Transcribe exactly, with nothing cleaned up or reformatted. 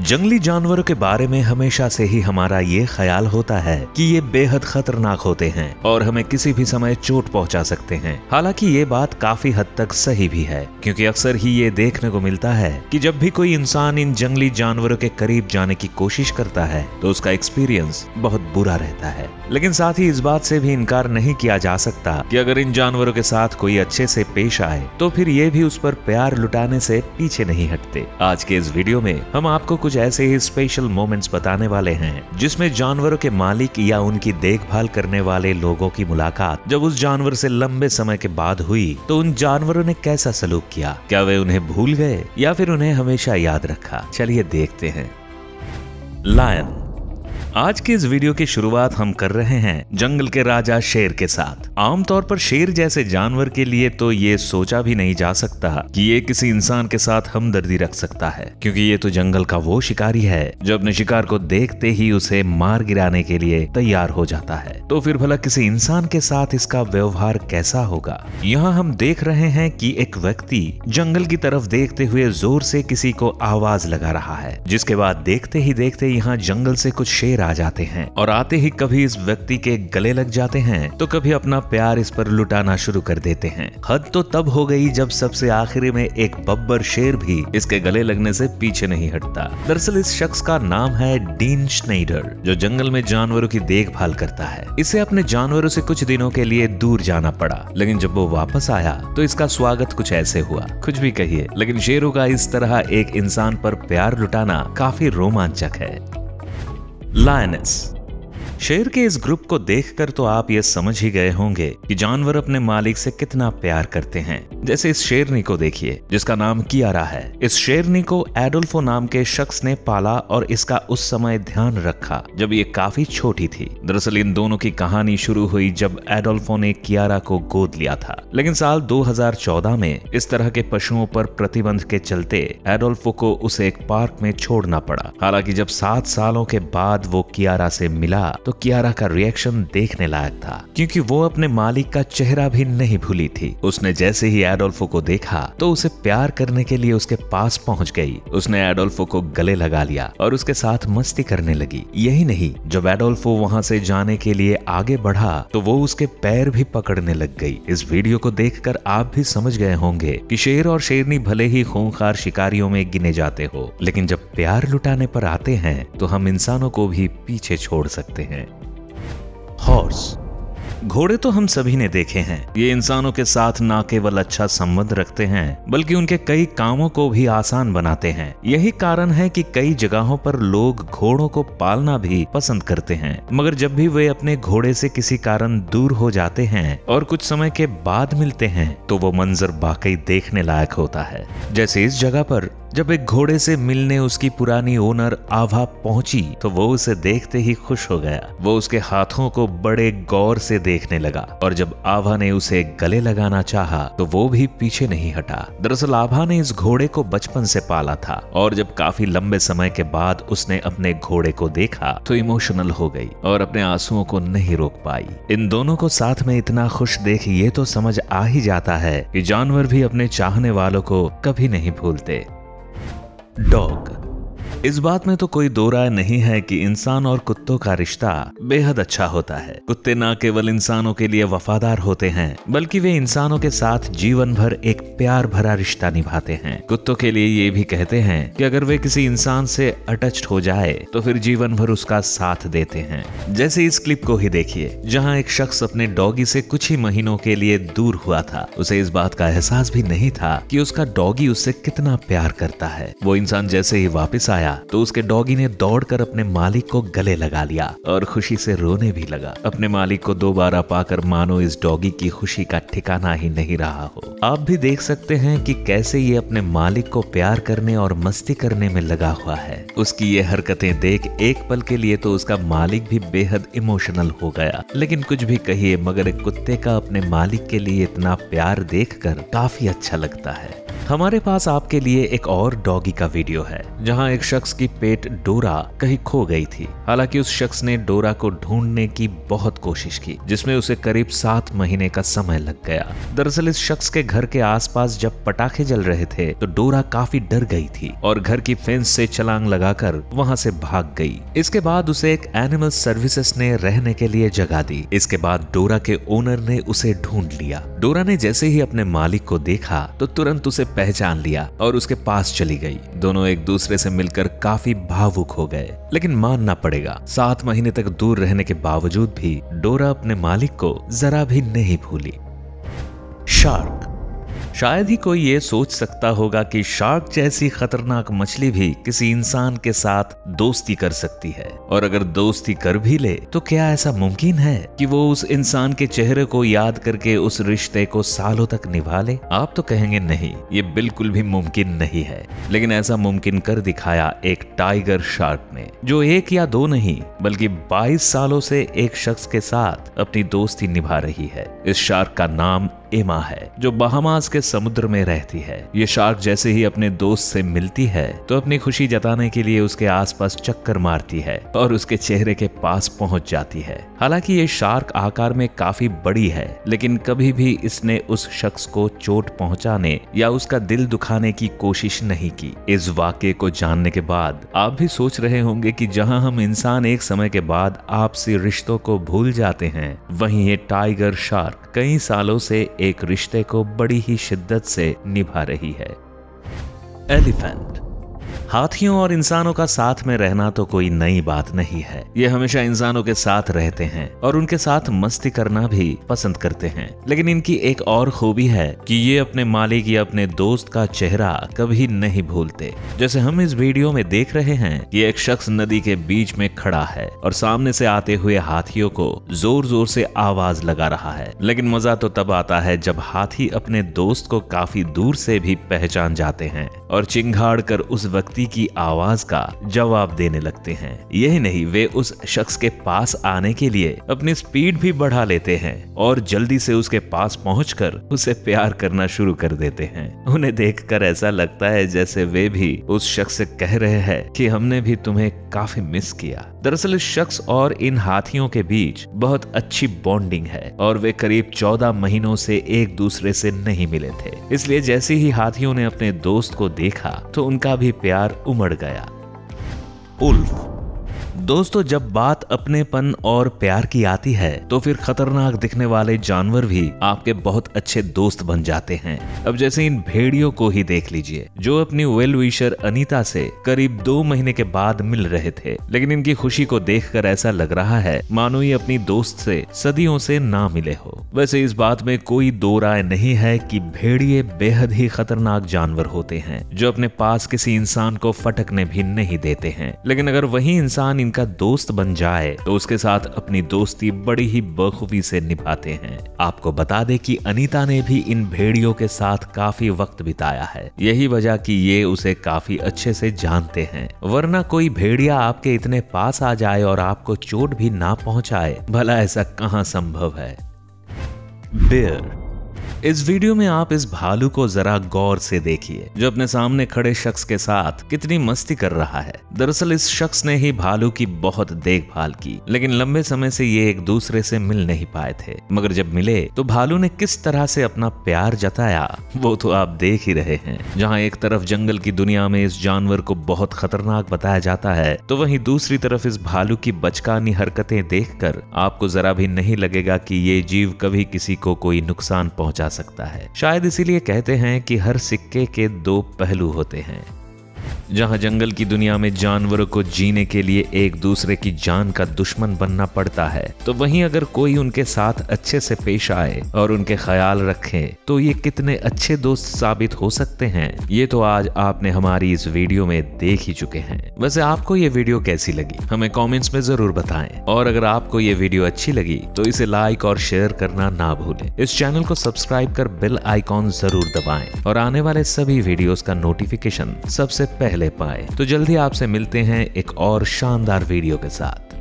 जंगली जानवरों के बारे में हमेशा से ही हमारा ये ख्याल होता है कि ये बेहद खतरनाक होते हैं और हमें किसी भी समय चोट पहुंचा सकते हैं। हालांकि ये बात काफी हद तक सही भी है, क्योंकि अक्सर ही ये देखने को मिलता है कि जब भी कोई इंसान इन जंगली जानवरों के करीब जाने की कोशिश करता है तो उसका एक्सपीरियंस बहुत बुरा रहता है। लेकिन साथ ही इस बात से भी इनकार नहीं किया जा सकता कि अगर इन जानवरों के साथ कोई अच्छे से पेश आए तो फिर ये भी उस पर प्यार लुटाने से पीछे नहीं हटते। आज के इस वीडियो में हम आपको कुछ ऐसे ही स्पेशल मोमेंट्स बताने वाले हैं जिसमें जानवरों के मालिक या उनकी देखभाल करने वाले लोगों की मुलाकात जब उस जानवर से लंबे समय के बाद हुई तो उन जानवरों ने कैसा सलूक किया। क्या वे उन्हें भूल गए या फिर उन्हें हमेशा याद रखा? चलिए देखते हैं। लायन। आज के इस वीडियो की शुरुआत हम कर रहे हैं जंगल के राजा शेर के साथ। आमतौर पर शेर जैसे जानवर के लिए तो ये सोचा भी नहीं जा सकता कि ये किसी इंसान के साथ हमदर्दी रख सकता है, क्योंकि ये तो जंगल का वो शिकारी है जो अपने शिकार को देखते ही उसे मार गिराने के लिए तैयार हो जाता है। तो फिर भला किसी इंसान के साथ इसका व्यवहार कैसा होगा? यहाँ हम देख रहे हैं कि एक व्यक्ति जंगल की तरफ देखते हुए जोर से किसी को आवाज लगा रहा है, जिसके बाद देखते ही देखते यहाँ जंगल से कुछ शेर आ जाते हैं और आते ही कभी इस व्यक्ति के गले लग जाते हैं तो कभी अपना प्यार इस पर लुटाना शुरू कर देते हैं। हद तो तब हो गई जब सबसे आखिरी में एक बब्बर शेर भी इसके गले लगने से पीछे नहीं हटता। दरअसल इस शख्स का नाम है डीन श्नेइडर, जो जंगल में जानवरों की देखभाल करता है। इसे अपने जानवरों से कुछ दिनों के लिए दूर जाना पड़ा, लेकिन जब वो वापस आया तो इसका स्वागत कुछ ऐसे हुआ। कुछ भी कहिए, लेकिन शेरों का इस तरह एक इंसान पर प्यार लुटाना काफी रोमांचक है। लायनेस। शेर के इस ग्रुप को देखकर तो आप ये समझ ही गए होंगे कि जानवर अपने मालिक से कितना प्यार करते हैं। जैसे इस शेरनी को देखिए, जिसका नाम कियारा है। इस शेरनी को एडोल्फो नाम के शख्स ने पाला और इसका उस समय ध्यान रखा जब ये काफी छोटी थी। दरअसल इन दोनों की कहानी शुरू हुई जब एडोल्फो ने कियारा को गोद लिया था, लेकिन साल दो हज़ार चौदह में इस तरह के पशुओं पर प्रतिबंध के चलते एडोल्फो को उसे एक पार्क में छोड़ना पड़ा। हालांकि जब सात सालों के बाद वो कियारा से मिला तो कियारा का रिएक्शन देखने लायक था, क्योंकि वो अपने मालिक का चेहरा भी नहीं भूली थी। उसने जैसे ही एडोल्फो को देखा तो उसे प्यार करने के लिए उसके पास पहुंच गई। उसने एडोल्फो को गले लगा लिया और उसके साथ मस्ती करने लगी। यही नहीं, जब एडोल्फो वहां से जाने के लिए आगे बढ़ा तो वो उसके पैर भी पकड़ने लग गई। इस वीडियो को देखकर आप भी समझ गए होंगे कि शेर और शेरनी भले ही खूंखार शिकारियों में गिने जाते हो, लेकिन जब प्यार लुटाने पर आते हैं तो हम इंसानों को भी पीछे छोड़ सकते हैं। हॉर्स। घोड़े तो हम सभी ने देखे हैं। ये इंसानों के साथ ना केवल अच्छा संबंध रखते हैं बल्कि उनके कई कामों को भी आसान बनाते हैं। यही कारण है कि कई जगहों पर लोग घोड़ों को पालना भी पसंद करते हैं। मगर जब भी वे अपने घोड़े से किसी कारण दूर हो जाते हैं और कुछ समय के बाद मिलते हैं तो वो मंजर वाकई देखने लायक होता है। जैसे इस जगह पर जब एक घोड़े से मिलने उसकी पुरानी ओनर आभा पहुंची तो वो उसे देखते ही खुश हो गया। वो उसके हाथों को बड़े गौर से देखने लगा और जब आभा ने उसे गले लगाना चाहा तो वो भी पीछे नहीं हटा। दरअसल आभा ने इस घोड़े को बचपन से पाला था और जब काफी लंबे समय के बाद उसने अपने घोड़े को देखा तो इमोशनल हो गई और अपने आंसुओं को नहीं रोक पाई। इन दोनों को साथ में इतना खुश देख ये तो समझ आ ही जाता है कि जानवर भी अपने चाहने वालों को कभी नहीं भूलते। डॉग। इस बात में तो कोई दो राय नहीं है कि इंसान और कुत्तों का रिश्ता बेहद अच्छा होता है। कुत्ते न केवल इंसानों के लिए वफादार होते हैं बल्कि वे इंसानों के साथ जीवन भर एक प्यार भरा रिश्ता निभाते हैं। कुत्तों के लिए ये भी कहते हैं कि अगर वे किसी इंसान से अटैच्ड हो जाए तो फिर जीवन भर उसका साथ देते हैं। जैसे इस क्लिप को ही देखिए, जहाँ एक शख्स अपने डॉगी से कुछ ही महीनों के लिए दूर हुआ था। उसे इस बात का एहसास भी नहीं था कि उसका डॉगी उससे कितना प्यार करता है। वो इंसान जैसे ही वापिस आया तो उसके डॉगी ने दौड़कर अपने मालिक को गले लगा लिया और खुशी से रोने भी लगा। अपने मालिक को दोबारा पाकर मानो इस डॉगी की खुशी का ठिकाना ही नहीं रहा हो। आप भी देख सकते हैं कि कैसे ये अपने मालिक को प्यार करने और मस्ती करने में लगा हुआ है। उसकी ये हरकतें देख एक पल के लिए तो उसका मालिक भी बेहद इमोशनल हो गया। लेकिन कुछ भी कहिए, मगर एक कुत्ते का अपने मालिक के लिए इतना प्यार देखकर काफी अच्छा लगता है। हमारे पास आपके लिए एक और डॉगी का वीडियो है जहां एक शख्स की पेट डोरा कहीं खो गई थी। हालांकि उस शख्स ने डोरा को ढूंढने की बहुत कोशिश की, जिसमें उसे करीब सात महीने का समय लग गया। दरअसल इस शख्स के घर के आसपास जब पटाखे जल रहे थे तो डोरा काफी डर गई थी और घर की फेंस से छलांग लगाकर वहां से भाग गई। इसके बाद उसे एक एनिमल सर्विसेज ने रहने के लिए जगह दी। इसके बाद डोरा के ओनर ने उसे ढूंढ लिया। डोरा ने जैसे ही अपने मालिक को देखा तो तुरंत उसे पहचान लिया और उसके पास चली गई। दोनों एक दूसरे से मिलकर काफी भावुक हो गए। लेकिन मानना पड़ेगा, सात महीने तक दूर रहने के बावजूद भी डोरा अपने मालिक को जरा भी नहीं भूली। शार्क। शायद ही कोई ये सोच सकता होगा कि शार्क जैसी खतरनाक मछली भी किसी इंसान के साथ दोस्ती कर सकती है, और अगर दोस्ती कर भी ले तो क्या ऐसा मुमकिन है कि वो उस इंसान के चेहरे को याद करके उस रिश्ते को सालों तक निभा ले? आप तो कहेंगे नहीं, ये बिल्कुल भी मुमकिन नहीं है, लेकिन ऐसा मुमकिन कर दिखाया एक टाइगर शार्क ने, जो एक या दो नहीं बल्कि बाईस सालों से एक शख्स के साथ अपनी दोस्ती निभा रही है। इस शार्क का नाम एमा है, जो बहामास के समुद्र में रहती है। ये शार्क जैसे ही अपने दोस्त से मिलती है तो अपनी खुशी जताने के लिए उसके आसपास चक्कर मारती है और उसके चेहरे के पास पहुंच जाती है। हालांकि ये शार्क आकार में काफी बड़ी है, लेकिन कभी भी इसने उस शख्स को चोट पहुंचाने या उसका दिल दुखाने की कोशिश नहीं की। इस वाक्य को जानने के बाद आप भी सोच रहे होंगे कि जहां हम इंसान एक समय के बाद आपसी रिश्तों को भूल जाते हैं, वहीं ये टाइगर शार्क कई सालों से एक रिश्ते को बड़ी ही शिद्दत से निभा रही है। एलिफेंट। हाथियों और इंसानों का साथ में रहना तो कोई नई बात नहीं है। ये हमेशा इंसानों के साथ रहते हैं और उनके साथ मस्ती करना भी पसंद करते हैं। लेकिन इनकी एक और खूबी है कि ये अपने मालिक या अपने दोस्त का चेहरा कभी नहीं भूलते। जैसे हम इस वीडियो में देख रहे हैं, ये एक शख्स नदी के बीच में खड़ा है और सामने से आते हुए हाथियों को जोर जोर से आवाज लगा रहा है। लेकिन मजा तो तब आता है जब हाथी अपने दोस्त को काफी दूर से भी पहचान जाते हैं और चिंगाड़ कर उस व्यक्ति की आवाज का जवाब देने लगते हैं। यही नहीं, वे उस शख्स के पास आने के लिए अपनी स्पीड भी बढ़ा लेते हैं और जल्दी से उसके पास पहुंचकर उसे प्यार करना शुरू कर देते हैं। उन्हें देखकर ऐसा लगता है जैसे वे भी उस शख्स से कह रहे हैं कि हमने भी तुम्हें काफी मिस किया। दरअसल इस शख्स और इन हाथियों के बीच बहुत अच्छी बॉन्डिंग है और वे करीब चौदह महीनों से एक दूसरे से नहीं मिले थे। इसलिए जैसे ही हाथियों ने अपने दोस्त को देखा तो उनका भी प्यार उमड़ गया। उल्फ। दोस्तों, जब बात अपनेपन और प्यार की आती है तो फिर खतरनाक दिखने वाले जानवर भी आपके बहुत अच्छे दोस्त बन जाते हैं। अब जैसे इन भेड़ियों को ही देख लीजिए, जो अपनी वेल विशर अनीता से करीब दो महीने के बाद मिल रहे थे, लेकिन इनकी खुशी को देखकर ऐसा लग रहा है मानो ये अपनी दोस्त से सदियों से ना मिले हो। वैसे इस बात में कोई दो राय नहीं है कि भेड़िए बेहद ही खतरनाक जानवर होते हैं, जो अपने पास किसी इंसान को फटकने भी नहीं देते हैं। लेकिन अगर वही इंसान इनका दोस्त बन जाए तो उसके साथ अपनी दोस्ती बड़ी ही बखूबी से निभाते हैं। आपको बता दें कि अनीता ने भी इन भेड़ियों के साथ काफी वक्त बिताया है। यही वजह कि ये उसे काफी अच्छे से जानते हैं, वरना कोई भेड़िया आपके इतने पास आ जाए और आपको चोट भी ना पहुंचाए, भला ऐसा कहां संभव है। बेयर। इस वीडियो में आप इस भालू को जरा गौर से देखिए, जो अपने सामने खड़े शख्स के साथ कितनी मस्ती कर रहा है। दरअसल इस शख्स ने ही भालू की बहुत देखभाल की, लेकिन लंबे समय से ये एक दूसरे से मिल नहीं पाए थे। मगर जब मिले तो भालू ने किस तरह से अपना प्यार जताया वो तो आप देख ही रहे हैं। जहाँ एक तरफ जंगल की दुनिया में इस जानवर को बहुत खतरनाक बताया जाता है, तो वहीं दूसरी तरफ इस भालू की बचकानी हरकतें देखकर आपको जरा भी नहीं लगेगा कि ये जीव कभी किसी को कोई नुकसान पहुंचा सकता है। शायद इसीलिए कहते हैं कि हर सिक्के के दो पहलू होते हैं। जहां जंगल की दुनिया में जानवरों को जीने के लिए एक दूसरे की जान का दुश्मन बनना पड़ता है, तो वहीं अगर कोई उनके साथ अच्छे से पेश आए और उनके ख्याल रखे तो ये कितने अच्छे दोस्त साबित हो सकते हैं, ये तो आज आपने हमारी इस वीडियो में देख ही चुके हैं। वैसे आपको ये वीडियो कैसी लगी हमें कमेंट्स में जरूर बताएं, और अगर आपको ये वीडियो अच्छी लगी तो इसे लाइक और शेयर करना ना भूलें। इस चैनल को सब्सक्राइब कर बेल आइकॉन जरूर दबाएं और आने वाले सभी वीडियोस का नोटिफिकेशन सबसे पहले पाए। तो जल्दी आपसे मिलते हैं एक और शानदार वीडियो के साथ।